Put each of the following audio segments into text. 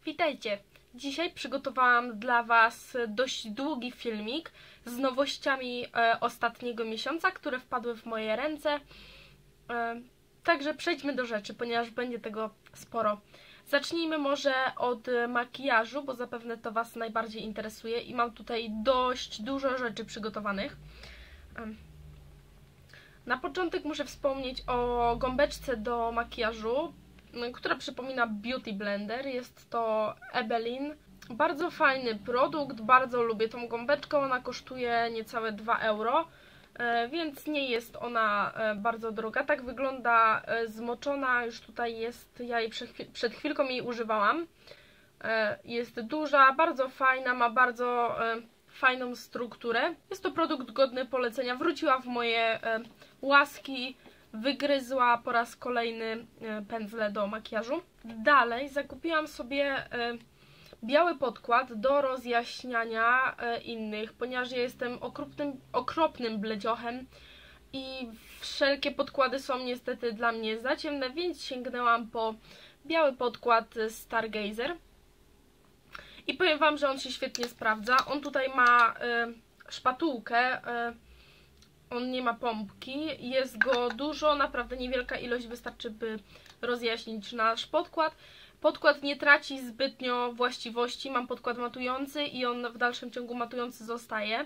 Witajcie! Dzisiaj przygotowałam dla Was dość długi filmik z nowościami ostatniego miesiąca, które wpadły w moje ręce. Także przejdźmy do rzeczy, ponieważ będzie tego sporo. Zacznijmy może od makijażu, bo zapewne to Was najbardziej interesuje i mam tutaj dość dużo rzeczy przygotowanych. Na początek muszę wspomnieć o gąbeczce do makijażu, która przypomina Beauty Blender. Jest to Ebelin. Bardzo fajny produkt, bardzo lubię tą gąbeczkę. Ona kosztuje niecałe 2 euro, więc nie jest ona bardzo droga. Tak wygląda zmoczona, już tutaj jest, ja jej przed chwilką jej używałam. Jest duża, bardzo fajna, ma bardzo fajną strukturę. Jest to produkt godny polecenia. Wróciła w moje łaski, wygryzła po raz kolejny pędzle do makijażu. Dalej zakupiłam sobie biały podkład do rozjaśniania innych, ponieważ ja jestem okropnym bledziochem i wszelkie podkłady są niestety dla mnie za ciemne, więc sięgnęłam po biały podkład Stargazer. I powiem Wam, że on się świetnie sprawdza. On tutaj ma szpatułkę, on nie ma pompki, jest go dużo, naprawdę niewielka ilość wystarczy, by rozjaśnić nasz podkład. Podkład nie traci zbytnio właściwości, mam podkład matujący i on w dalszym ciągu matujący zostaje.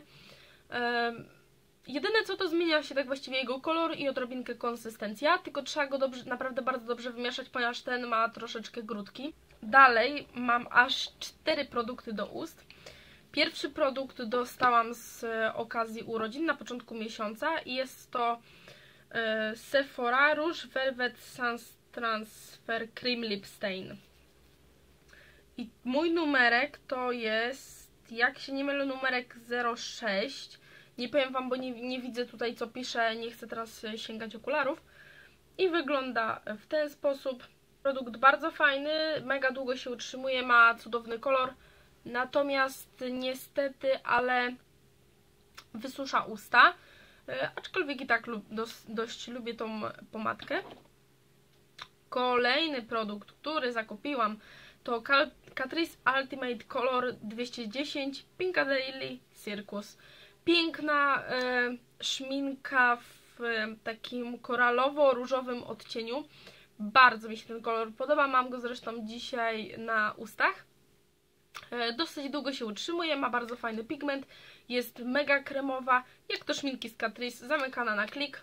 Jedyne co to zmienia się tak właściwie jego kolor i odrobinkę konsystencja, tylko trzeba go naprawdę bardzo dobrze wymieszać, ponieważ ten ma troszeczkę grudki. Dalej mam aż 4 produkty do ust. Pierwszy produkt dostałam z okazji urodzin na początku miesiąca i jest to Sephora Rouge Velvet Sans Transfer Cream Lip Stain. I mój numerek to jest, jak się nie mylę, numerek 06. Nie powiem Wam, bo nie widzę tutaj co pisze, nie chcę teraz sięgać okularów. I wygląda w ten sposób. Produkt bardzo fajny, mega długo się utrzymuje, ma cudowny kolor. Natomiast niestety, ale wysusza usta, aczkolwiek i tak dość lubię tą pomadkę. Kolejny produkt, który zakupiłam, to Catrice Ultimate Color 210 Piccadilly Circus. Piękna szminka w takim koralowo-różowym odcieniu. Bardzo mi się ten kolor podoba, mam go zresztą dzisiaj na ustach. Dosyć długo się utrzymuje, ma bardzo fajny pigment, jest mega kremowa, jak to szminki z Catrice, zamykana na klik.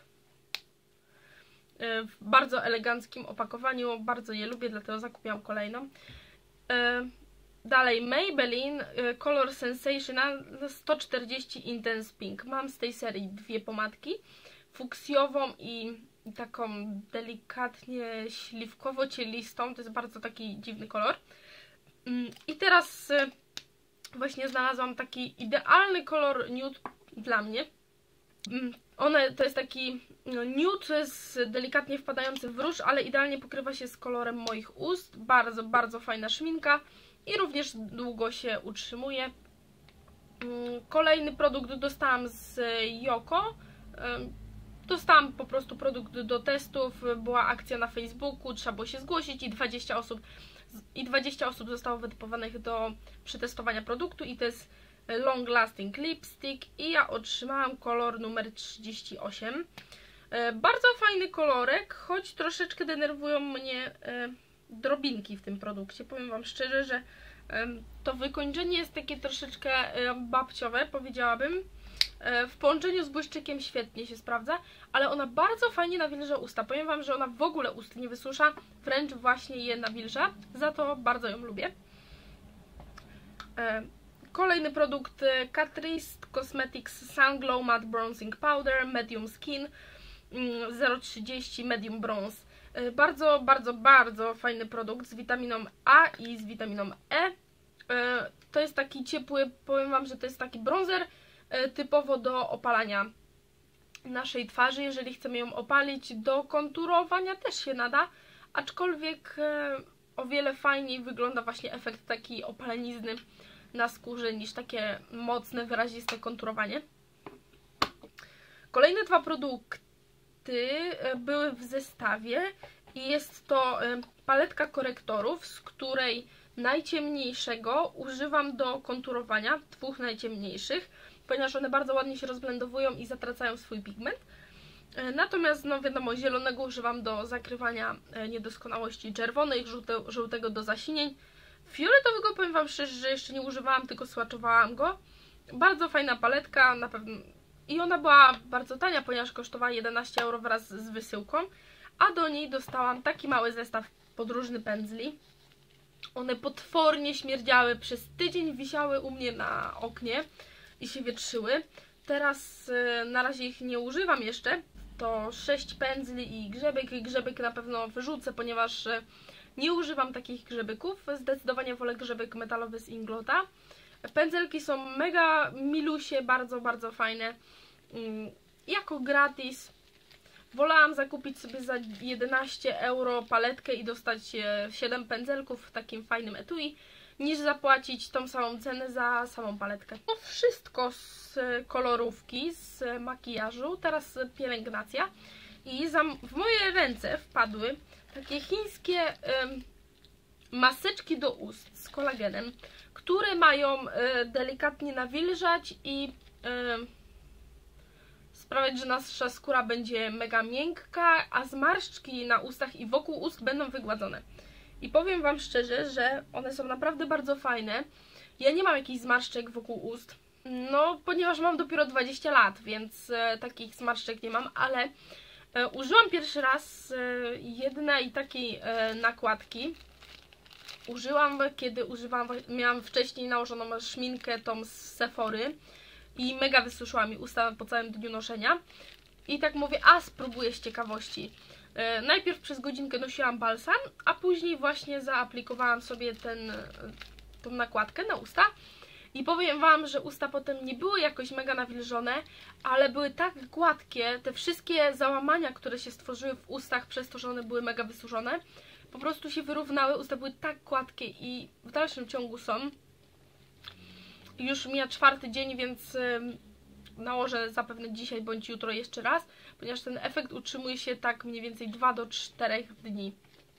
W bardzo eleganckim opakowaniu, bardzo je lubię, dlatego zakupiłam kolejną. Dalej Maybelline Color Sensational 140 Intense Pink. Mam z tej serii dwie pomadki, fuksjową i taką delikatnie śliwkowo-cielistą, to jest bardzo taki dziwny kolor. I teraz właśnie znalazłam taki idealny kolor nude dla mnie. To jest taki nude, jest delikatnie wpadający w róż, ale idealnie pokrywa się z kolorem moich ust. Bardzo, bardzo fajna szminka i również długo się utrzymuje. Kolejny produkt dostałam z Yoko. Dostałam po prostu produkt do testów, była akcja na Facebooku, trzeba było się zgłosić i 20 osób zostało wytypowanych do przetestowania produktu i to jest Long Lasting Lipstick i ja otrzymałam kolor numer 38. Bardzo fajny kolorek, choć troszeczkę denerwują mnie drobinki w tym produkcie. Powiem Wam szczerze, że to wykończenie jest takie troszeczkę babciowe, powiedziałabym. W połączeniu z błyszczykiem świetnie się sprawdza, ale ona bardzo fajnie nawilża usta. Powiem Wam, że ona w ogóle ust nie wysusza, wręcz właśnie je nawilża, za to bardzo ją lubię. Kolejny produkt Catrice Cosmetics Sun Glow Matte Bronzing Powder Medium Skin 0,30 Medium Bronze. Bardzo, bardzo, bardzo fajny produkt z witaminą A i z witaminą E. To jest taki ciepły, powiem Wam, że to jest taki bronzer typowo do opalania naszej twarzy, jeżeli chcemy ją opalić. Do konturowania też się nada, aczkolwiek o wiele fajniej wygląda właśnie efekt takiej opalenizny na skórze niż takie mocne, wyraziste konturowanie. Kolejne dwa produkty były w zestawie i jest to paletka korektorów, z której najciemniejszego używam do konturowania, 2 najciemniejszych, ponieważ one bardzo ładnie się rozblendowują i zatracają swój pigment. Natomiast, no wiadomo, zielonego używam do zakrywania niedoskonałości czerwonych, żółtego do zasinień. Fioletowego, powiem Wam szczerze, że jeszcze nie używałam, tylko swatchowałam go. Bardzo fajna paletka, na pewno. I ona była bardzo tania, ponieważ kosztowała 11 euro wraz z wysyłką. A do niej dostałam taki mały zestaw podróżny pędzli. One potwornie śmierdziały, przez tydzień wisiały u mnie na oknie i się wietrzyły. Teraz na razie ich nie używam jeszcze. To 6 pędzli i grzebek. Grzebek na pewno wyrzucę, ponieważ nie używam takich grzebyków. Zdecydowanie wolę grzebek metalowy z Inglota. Pędzelki są mega milusie, bardzo, bardzo fajne. Jako gratis. Wolałam zakupić sobie za 11 euro paletkę i dostać 7 pędzelków w takim fajnym etui, niż zapłacić tą samą cenę za samą paletkę. To wszystko z kolorówki, z makijażu, teraz pielęgnacja. I w moje ręce wpadły takie chińskie maseczki do ust z kolagenem, które mają delikatnie nawilżać i sprawiać, że nasza skóra będzie mega miękka, a zmarszczki na ustach i wokół ust będą wygładzone. I powiem Wam szczerze, że one są naprawdę bardzo fajne. Ja nie mam jakichś zmarszczek wokół ust, no ponieważ mam dopiero 20 lat, więc takich zmarszczek nie mam, ale użyłam pierwszy raz jednej takiej nakładki. Użyłam, kiedy miałam wcześniej nałożoną szminkę tą z Sephory i mega wysuszyła mi usta po całym dniu noszenia. I tak mówię, a spróbuję z ciekawości. Najpierw przez godzinkę nosiłam balsam, a później właśnie zaaplikowałam sobie tą nakładkę na usta. I powiem Wam, że usta potem nie były jakoś mega nawilżone, ale były tak gładkie, te wszystkie załamania, które się stworzyły w ustach przez to, że one były mega wysuszone, po prostu się wyrównały, usta były tak gładkie i w dalszym ciągu są. Już mija 4. dzień, więc nałożę zapewne dzisiaj bądź jutro jeszcze raz, ponieważ ten efekt utrzymuje się tak mniej więcej 2 do 4 dni.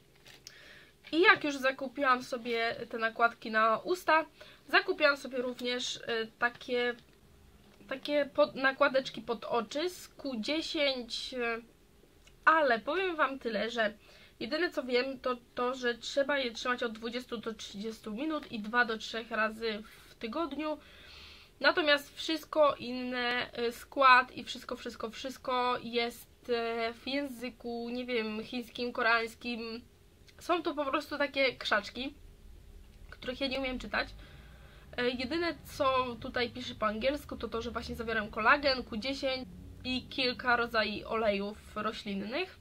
I jak już zakupiłam sobie te nakładki na usta, zakupiłam sobie również takie nakładeczki pod oczy z Q10, ale powiem Wam tyle, że jedyne co wiem to to, że trzeba je trzymać od 20 do 30 minut i 2 do 3 razy w tygodniu. Natomiast wszystko inne, skład i wszystko jest w języku, nie wiem, chińskim, koreańskim. Są to po prostu takie krzaczki, których ja nie umiem czytać. Jedyne co tutaj pisze po angielsku to to, że właśnie zawierają kolagen, Q10 i kilka rodzajów olejów roślinnych.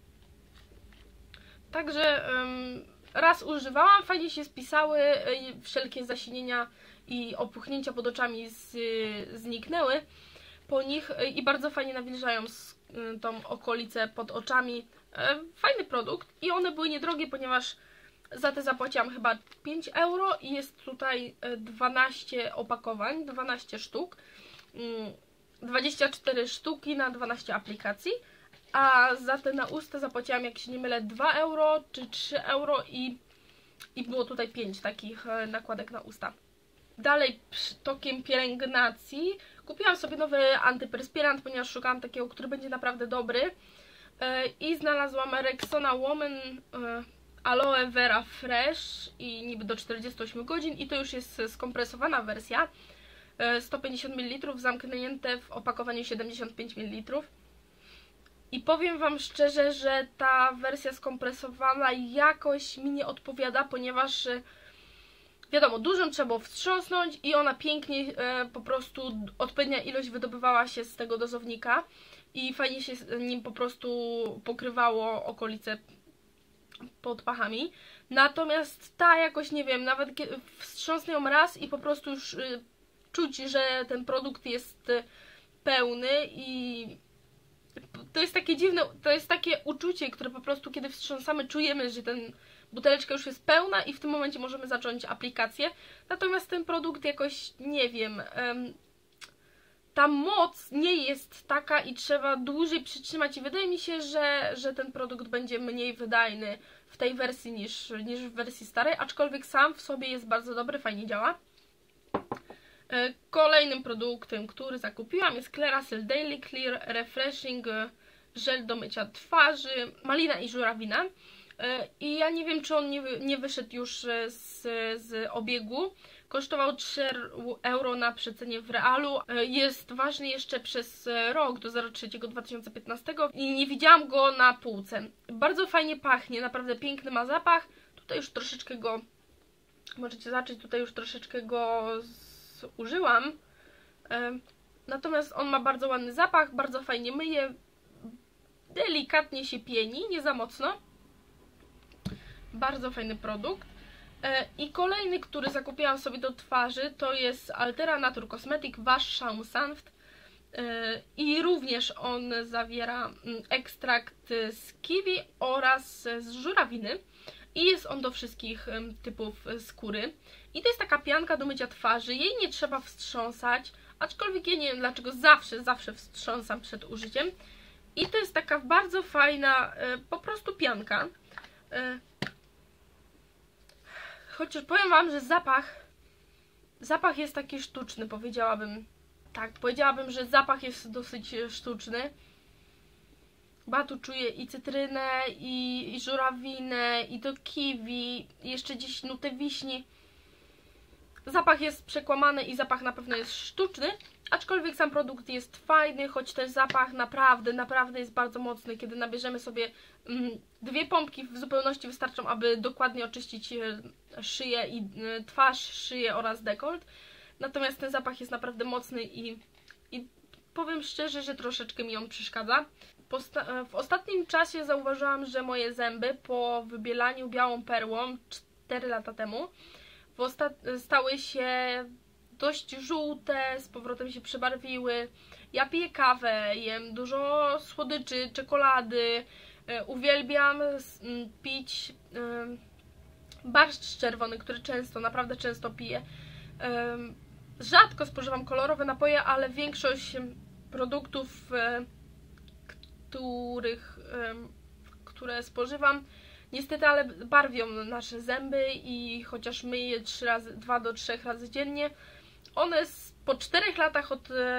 Także raz używałam, fajnie się spisały, wszelkie zasinienia i opuchnięcia pod oczami zniknęły po nich i bardzo fajnie nawilżają tą okolicę pod oczami. Fajny produkt i one były niedrogie, ponieważ za te zapłaciłam chyba 5 euro i jest tutaj 12 opakowań, 12 sztuk, 24 sztuki na 12 aplikacji, a za te na usta zapłaciłam, jak się nie mylę, 2 euro czy 3 euro i było tutaj 5 takich nakładek na usta. Dalej tokiem pielęgnacji kupiłam sobie nowy antyperspirant, ponieważ szukałam takiego, który będzie naprawdę dobry i znalazłam Rexona Woman Aloe Vera Fresh i niby do 48 godzin i to już jest skompresowana wersja, 150 ml zamknięte w opakowaniu 75 ml. I powiem Wam szczerze, że ta wersja skompresowana jakoś mi nie odpowiada, ponieważ wiadomo, dużą trzeba było wstrząsnąć i ona pięknie po prostu odpowiednia ilość wydobywała się z tego dozownika i fajnie się nim po prostu pokrywało okolice pod pachami. Natomiast ta jakoś, nie wiem, nawet wstrząsnę ją raz i po prostu już czuć, że ten produkt jest pełny i to jest takie dziwne, to jest takie uczucie, które po prostu kiedy wstrząsamy czujemy, że ten buteleczka już jest pełna i w tym momencie możemy zacząć aplikację. Natomiast ten produkt jakoś, nie wiem, ta moc nie jest taka i trzeba dłużej przytrzymać i wydaje mi się, że ten produkt będzie mniej wydajny w tej wersji niż w wersji starej, aczkolwiek sam w sobie jest bardzo dobry, fajnie działa. Kolejnym produktem, który zakupiłam, jest Clearasil Daily Clear Refreshing żel do mycia twarzy, malina i żurawina. I ja nie wiem, czy on nie wyszedł już z obiegu. Kosztował 3 euro na przecenie w realu. Jest ważny jeszcze przez rok do 03.2015 i nie widziałam go na półce. Bardzo fajnie pachnie, naprawdę piękny ma zapach. Tutaj już troszeczkę go, możecie zobaczyć, tutaj już troszeczkę go zużyłam. Natomiast on ma bardzo ładny zapach, bardzo fajnie myje, delikatnie się pieni, nie za mocno. Bardzo fajny produkt. I kolejny, który zakupiłam sobie do twarzy, to jest Altera Natur Cosmetic Wash Schaum Sanft. I również on zawiera ekstrakt z kiwi oraz z żurawiny. I jest on do wszystkich typów skóry. I to jest taka pianka do mycia twarzy. Jej nie trzeba wstrząsać, aczkolwiek ja nie wiem dlaczego zawsze wstrząsam przed użyciem. I to jest taka bardzo fajna po prostu pianka. Chociaż powiem wam, że zapach jest taki sztuczny, powiedziałabym. Tak, powiedziałabym, że zapach jest dosyć sztuczny. Bo tu czuję i cytrynę, i żurawinę, i to kiwi, i jeszcze gdzieś nutę wiśni. Zapach jest przekłamany i zapach na pewno jest sztuczny, aczkolwiek sam produkt jest fajny, choć ten zapach naprawdę jest bardzo mocny. Kiedy nabierzemy sobie 2 pompki, w zupełności wystarczą, aby dokładnie oczyścić szyję i twarz, szyję oraz dekolt. Natomiast ten zapach jest naprawdę mocny i powiem szczerze, że troszeczkę mi on przeszkadza. W ostatnim czasie zauważyłam, że moje zęby po wybielaniu białą perłą 4 lata temu stały się dość żółte, z powrotem się przebarwiły. Ja piję kawę, jem dużo słodyczy, czekolady, uwielbiam pić barszcz czerwony, który naprawdę często piję. Rzadko spożywam kolorowe napoje, ale większość produktów, które spożywam, niestety, ale barwią nasze zęby i chociaż myję je 2 do 3 razy dziennie, one po 4 latach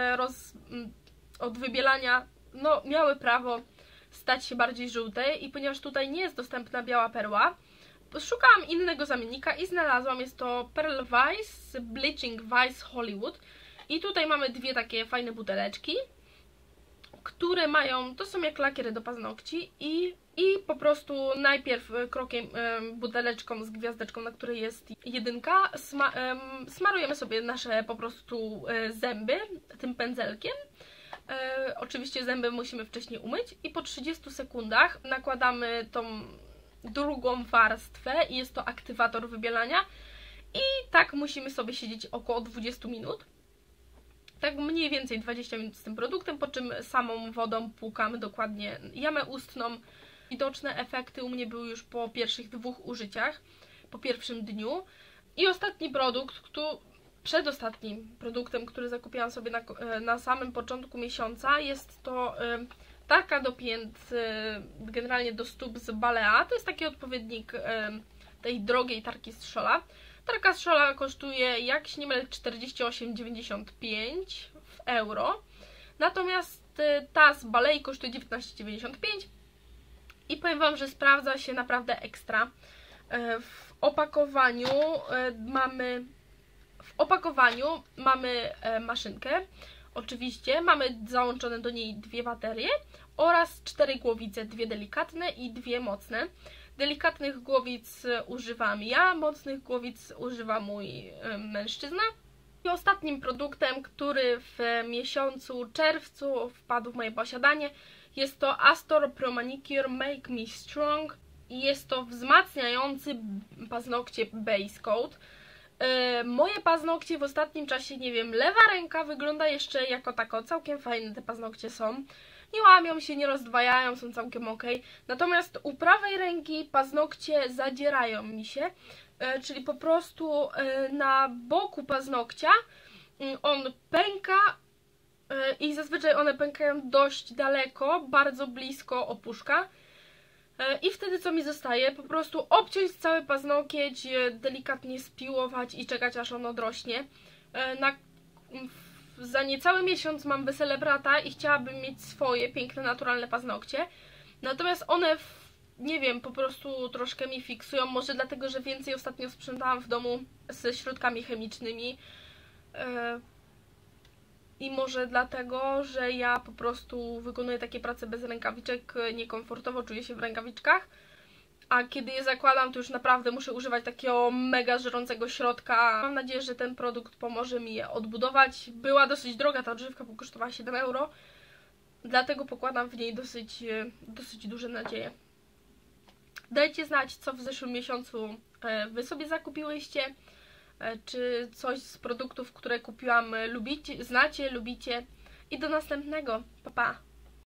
od wybielania miały prawo stać się bardziej żółte i ponieważ tutaj nie jest dostępna biała perła, szukałam innego zamiennika i znalazłam, jest to Pearl Weiss Bleaching Weiss Hollywood i tutaj mamy 2 takie fajne buteleczki, które mają, to są jak lakiery do paznokci i po prostu najpierw krokiem buteleczką z gwiazdeczką, na której jest 1, smarujemy sobie nasze po prostu zęby tym pędzelkiem. Oczywiście zęby musimy wcześniej umyć i po 30 sekundach nakładamy tą drugą warstwę i jest to aktywator wybielania i tak musimy sobie siedzieć około 20 minut. Tak mniej więcej 20 minut z tym produktem, po czym samą wodą płukamy dokładnie jamę ustną. Widoczne efekty u mnie były już po pierwszych 2 użyciach, po pierwszym dniu. I ostatni produkt, przedostatnim produktem, który zakupiłam sobie na samym początku miesiąca, jest to tarka do pięt, generalnie do stóp z Balea. To jest taki odpowiednik tej drogiej tarki z Scholla. Tarka z Scholla kosztuje, jak się nie mylę, 48,95 w euro. Natomiast ta z Balei kosztuje 19,95 i powiem wam, że sprawdza się naprawdę ekstra. W opakowaniu mamy maszynkę. Oczywiście mamy załączone do niej 2 baterie oraz 4 głowice, 2 delikatne i 2 mocne. Delikatnych głowic używam ja, mocnych głowic używa mój mężczyzna. I ostatnim produktem, który w miesiącu czerwcu wpadł w moje posiadanie, jest to Astor Pro Manicure Make Me Strong i jest to wzmacniający paznokcie base coat. Moje paznokcie w ostatnim czasie, nie wiem, lewa ręka wygląda jeszcze jako tako, całkiem fajne te paznokcie są. Nie łamią się, nie rozdwajają, są całkiem ok. Natomiast u prawej ręki paznokcie zadzierają mi się, czyli po prostu na boku paznokcia on pęka i zazwyczaj one pękają dość daleko, bardzo blisko opuszka. I wtedy co mi zostaje? Po prostu obciąć cały paznokieć, delikatnie spiłować i czekać aż on odrośnie. Za niecały miesiąc mam wesele brata i chciałabym mieć swoje piękne, naturalne paznokcie. Natomiast one, nie wiem, po prostu troszkę mi fiksują. Może dlatego, że więcej ostatnio sprzątałam w domu ze środkami chemicznymi. I może dlatego, że ja po prostu wykonuję takie prace bez rękawiczek, niekomfortowo czuję się w rękawiczkach. A kiedy je zakładam, to już naprawdę muszę używać takiego mega żrącego środka. Mam nadzieję, że ten produkt pomoże mi je odbudować. Była dosyć droga ta odżywka, bo kosztowała 7 euro. Dlatego pokładam w niej dosyć duże nadzieje. Dajcie znać, co w zeszłym miesiącu wy sobie zakupiłyście. Czy coś z produktów, które kupiłam, lubicie, znacie, lubicie. I do następnego. Pa, pa!